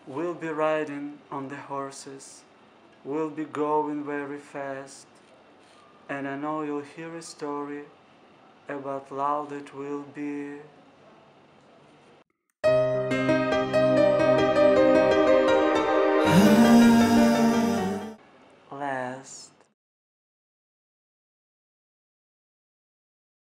We'll be riding on the horses, we'll be going very fast, and I know you'll hear a story about love that will be